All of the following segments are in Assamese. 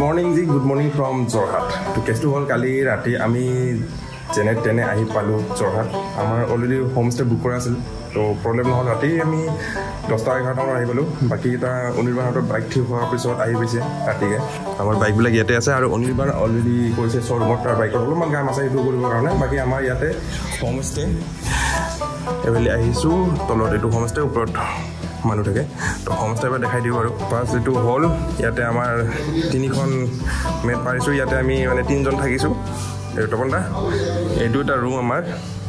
Good morning from Jorhat. To kestu hol kali rati ami jene tene ahi palu Jorhat. Amar already homestay book kora asil. To problem নহল rati ami 10টা 11টা আহি গলো বাকি এটা অনিৰ্বাণৰ বাইক ঠিক হোৱাৰ পিছত আহি গৈছে ৰাতিকে আমাৰ বাইক বিলাক ইয়াতে আছে আৰু অনিৰ্বাণ অলৰেডি কৈছে শ্বৰুমত তাৰ বাইকৰ অলপমান কাম আছে সেইটো কৰিবৰ কাৰণে বাকি আমাৰ ইয়াতে হোমষ্টে এভেলি আহিছো তলত এইটো হোমষ্টে ওপৰত মানুহ থাকে তো হোমষ্টে এবাৰ দেখাই দিও আৰু পাঁচ এইটো হল ইয়াতে আমাৰ তিনিখন মেট পাৰিছো ইয়াতে আমি মানে তিনজন থাকিছো এই টপনটা এইটো এটা ৰুম আমাৰ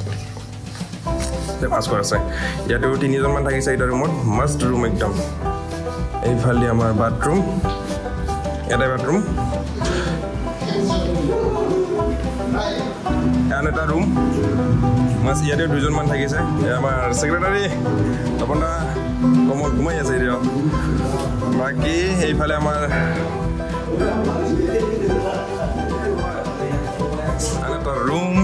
পাস কৰা আছে ইয়াতে তিনিজন মান থাকিছে এটা ৰুমত মাস্ট ৰুম একদম এইফালে আমাৰ বাথৰুম এটা বাথৰুম আৰু এটা ৰুম মাস ইয়াতে দুজন মান থাকিছে আমাৰ সেক্ৰেটাৰী তপনদা কমল ঘুমাই আছে ৰে বাকি এইফালে আমাৰ এটা ৰুম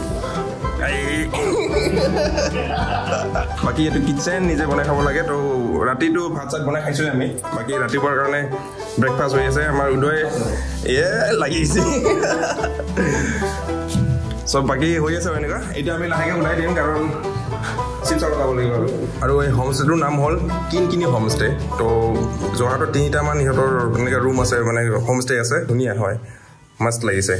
বাকি এইটো কিচেন নিজে বনাই খাব লাগে তো ৰাতিটো ভাত চাত বনাই খাইছো আমি বাকি ৰাতিপুৱাৰ কাৰণে ব্ৰেকফাষ্ট হৈ আছে আমাৰ উদয় লাগিছে সব বাকি হৈ আছে এনেকা এটা আমি লাহেকে উলাই দিম কাৰণ চিপছৰ কথা বলিব আৰু এই হোমষ্টেটোৰ নাম হ'ল কিনকিনি হোমষ্টে তো যোৰহাটৰ তিনিটা মান ইহঁতৰ এনেকা ৰুম আছে মানে হোমষ্টে আছে ধুনীয়া হয় মস্ত লাগিছে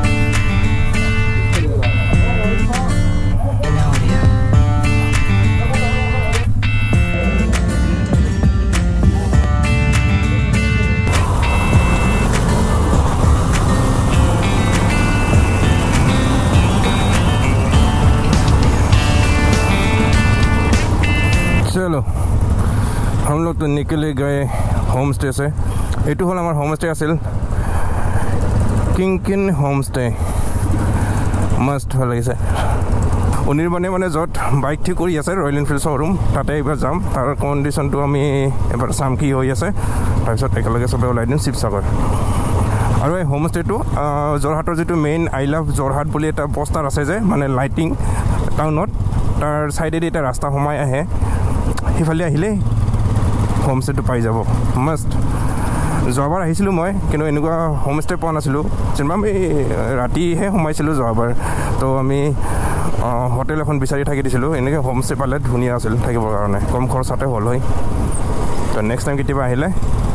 चलो हम लोग तो निकले गए होम स्टे से ये हल हमार होम स्टे आसिल किंकिन होम स्टे मस्त ভাল লাগিছে অনিৰ্বাণে মানে য'ত বাইক ঠিক কৰি আছে ৰয়েল এনফিল্ড শ্বৰুম তাতে এবাৰ যাম তাৰ কণ্ডিশ্যনটো আমি এবাৰ চাম কি হৈ আছে তাৰপিছত একেলগে চবে ওলাই দিম শিৱসাগৰ আৰু এই হোম ষ্টেটো যোৰহাটৰ যিটো মেইন আই লাভ যোৰহাট বুলি এটা পোষ্টাৰ আছে যে মানে লাইটিং টাউনত তাৰ চাইডেদি এটা ৰাস্তা সোমাই আহে সিফালে আহিলে হোমষ্টেটো পাই যাব মাষ্ট যোৱাবাৰ আহিছিলোঁ মই কিন্তু এনেকুৱা হোমষ্টে পোৱা নাছিলোঁ যেনিবা আমি ৰাতিহে সোমাইছিলোঁ যোৱাবাৰ তো আমি হোটেল এখন বিচাৰি থাকি দিছিলোঁ এনেকৈ হোমষ্টে পালে ধুনীয়া আছিল থাকিবৰ কাৰণে কম খৰচতে হ'ল হয় তো নেক্সট টাইম কেতিয়াবা আহিলে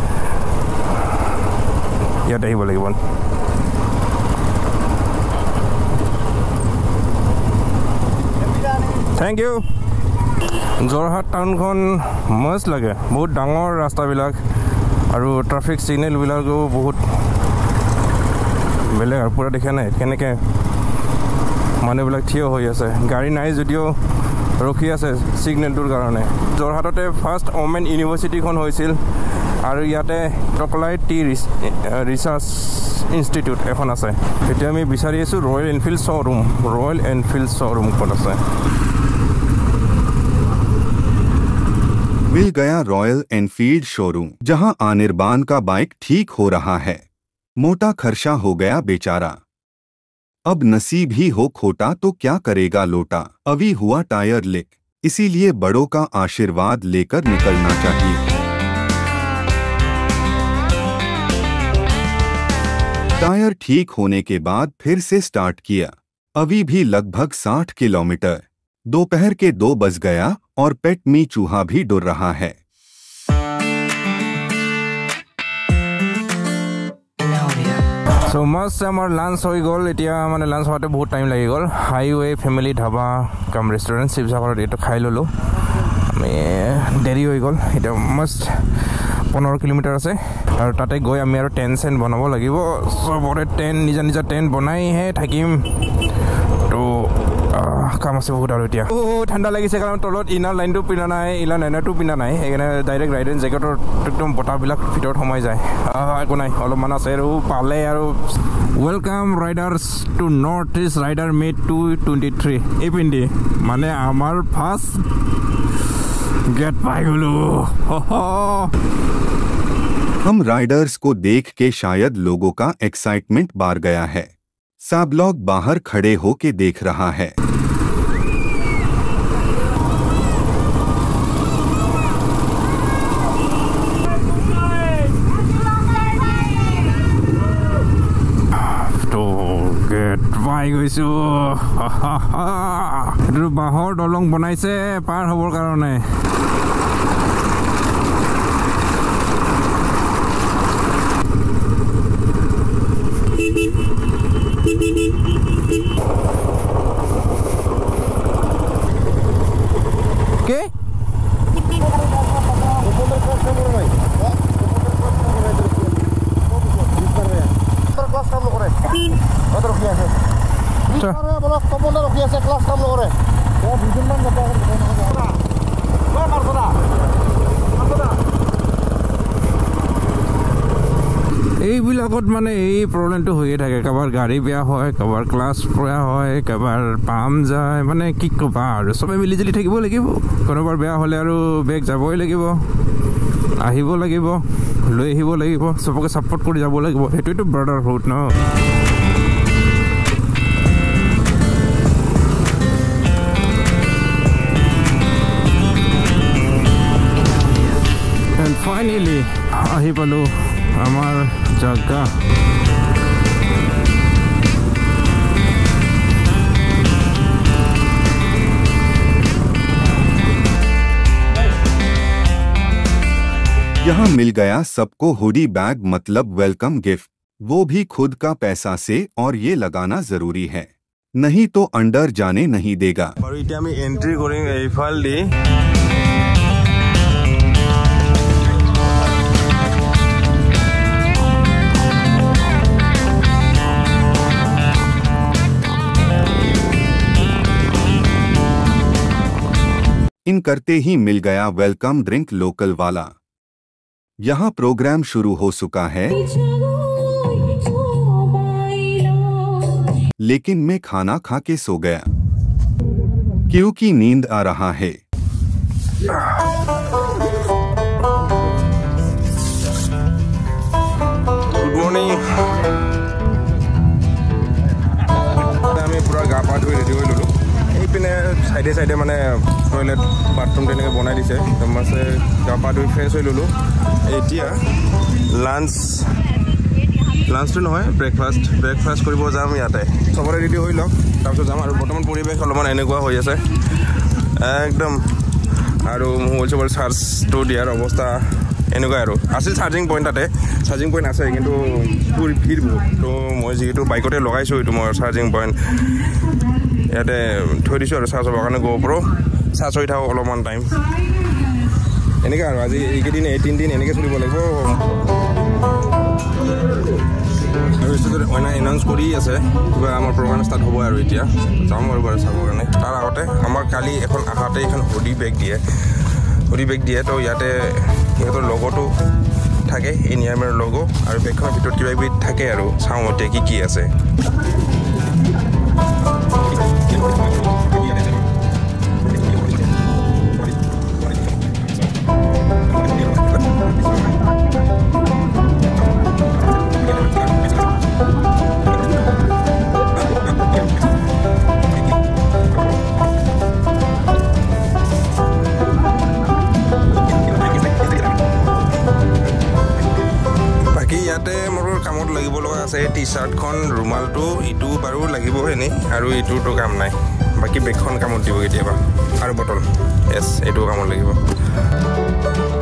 ইয়াত আহিব লাগিব থেংক ইউ যোৰহাট টাউনখন মস্ত লাগে বহুত ডাঙৰ ৰাস্তাবিলাক আৰু ট্ৰাফিক ছিগনেলবিলাকো বহুত বেলেগ আৰু পুৰা দেখা নাই কেনেকৈ মানুহবিলাক থিয় হৈ আছে গাড়ী নাই যদিও ৰখি আছে ছিগনেলটোৰ কাৰণে যোৰহাটতে ফাৰ্ষ্ট ওমেন ইউনিভাৰ্চিটিখন হৈছিল আৰু ইয়াতে টকলাই টি ৰিচাৰ্চ ইনষ্টিটিউট এখন আছে এতিয়া আমি বিচাৰি আছোঁ ৰয়েল এনফিল্ড শ্ব'ৰুম ক'ত আছে मिल गया रॉयल एनफील्ड शोरूम जहां अनिर्बान का बाइक ठीक हो रहा है मोटा खर्चा हो गया बेचारा अब नसीब ही हो खोटा तो क्या करेगा लोटा अभी हुआ टायर लीक इसीलिए बड़ों का आशीर्वाद लेकर निकलना चाहिए टायर ठीक होने के बाद फिर से स्टार्ट किया अभी भी लगभग 60 किलोमीटर दोपहर के 2 बज गया और पेट मी चूहा भी डर रहा है सो मस्त हमार लंच हो गल इतना माने लंच होते बहुत टाइम लगी गल highway family dhaba cum restaurant Sivasagar ये खाई ललो देरी हो गल इतना मस्त 15 किलोमीटर আছে আৰু তাতে গৈ আমি আৰু টেন্ট চেণ্ট বনাব লাগিব সবৰে টেন্ট নিজা নিজা টেন্ট বনাইহে থাকিম তো কাম আছে বহুত আৰু এতিয়া ঠাণ্ডা লাগিছে কাৰণ তলত ইনাৰ লাইনটো পিনা নাই ইনাৰ লাইনটো পিনা নাই সেইকাৰণে ডাইৰেক্ট ৰাইডেন জেকেটৰ একদম বতাহবিলাক ভিতৰত সোমাই যায় একো নাই অলপমান আছে আৰু পালে আৰু welcome riders to North East rider made 223 এই পিন্ধি মানে আমাৰ ফাৰ্ষ্ট गेट पाई गलो हम राइडर्स को देख के शायद लोगों का एक्साइटमेंट बार गया है सब लोग बाहर खड़े होके देख रहा है পাই গৈছো এইটো বাহৰ দলং বনাইছে পাৰ হ'বৰ কাৰণে কে এইবিলাকত মানে এই প্ৰব্লেমটো হৈয়ে থাকে কাৰোবাৰ গাড়ী বেয়া হয় কাৰোবাৰ ক্লাছ বেয়া হয় কাৰোবাৰ পাম যায় মানে কি ক'বা আৰু চবে মিলিজুলি থাকিব লাগিব কোনোবাৰ বেয়া হ'লে আৰু বেগ যাবই লাগিব আহিব লাগিব লৈ আহিব লাগিব চবকে ছাপোৰ্ট কৰি যাব লাগিব সেইটোৱেতো ব্ৰাদাৰহুড ন এণ্ড ফাইনেলি আহি পালোঁ আমাৰ জাগা यहाँ मिल गया सबको हुडी बैग मतलब वेलकम गिफ्ट वो भी खुद का पैसा से और ये लगाना जरूरी है नहीं तो अंदर जाने नहीं देगा और इतना আমি এন্ট্রি কৰিম এইফাল দি इन करते ही मिल गया वेलकम ड्रिंक लोकल वाला यहाँ प्रोग्राम शुरू हो चुका है लेकिन मैं खाना खा के सो गया क्योंकि नींद आ रहा है गुड मॉर्निंग আমি পুরা গা পা ধুই রেডি হৈ ললো এইপিনে সাইডে সাইডে মানে টয়লেট বাথৰুম তেনেকৈ বনাই দিছে মাছে গা পা ধুই ফ্ৰেছ হৈ ললো এতিয়া লাঞ্চটো নহয় ব্ৰেকফাষ্ট কৰিব যাম ইয়াতে চবৰে ৰেডি হৈ লওক তাৰপিছত যাম আৰু বৰ্তমান পৰিৱেশ অলপমান এনেকুৱা হৈ আছে একদম আৰু মোবাইল চবল চাৰ্জটো দিয়াৰ অৱস্থা এনেকুৱা আৰু আছিল চাৰ্জিং পইণ্ট তাতে চাৰ্জিং পইণ্ট আছে কিন্তু ভিৰ বহুত তো মই যিহেতু বাইকতে লগাইছোঁ এইটো মই চাৰ্জিং পইণ্ট ইয়াতে থৈ দিছোঁ আৰু চাৰ্জ হ'বৰ কাৰণে GoPro চাৰ্জ হৈ থাকক অলপমান টাইম এনেকৈ আৰু আজি এইকেইদিন 3 দিন এনেকৈ চলিব লাগিব আৰু ষ্টুডিঅ'ত অইনা এনাউন্স কৰি আছে কিবা আমাৰ প্ৰগ্ৰাম ষ্টাৰ্ট হ'ব আৰু এতিয়া যাম আৰু বাৰু চাবৰ কাৰণে তাৰ আগতে আমাৰ কালি এখন আহাতে এখন হুডি বেগ দিয়ে তো ইয়াতে ইহঁতৰ লগতো থাকে ইনিয়ামেৰ লগো আৰু বেগখনৰ ভিতৰত কিবা কিবি থাকে আৰু চাওঁ এতিয়া কি আছে কামত লাগিব লগা আছে টি-শাৰ্টখন ৰুমালটো ইটো বাৰু লাগিব এনেই আৰু ইটোতো কাম নাই বাকী বেগখন কামত দিব কেতিয়াবা আৰু বটল এছ এইটো কামত লাগিব